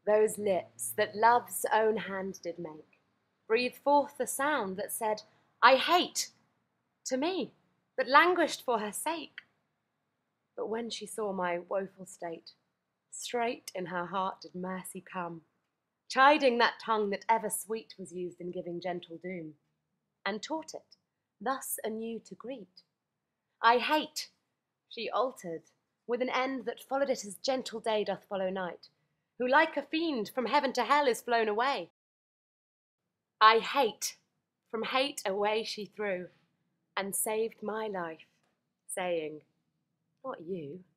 Those lips that love's own hand did make breathed forth the sound that said, I hate, to me, that languished for her sake. But when she saw my woeful state, straight in her heart did mercy come, chiding that tongue that ever sweet was used in giving gentle doom, and taught it thus anew to greet. I hate, she altered, with an end that followed it as gentle day doth follow night, who like a fiend from heaven to hell is flown away. I hate, from hate away she threw, and saved my life, saying, not you,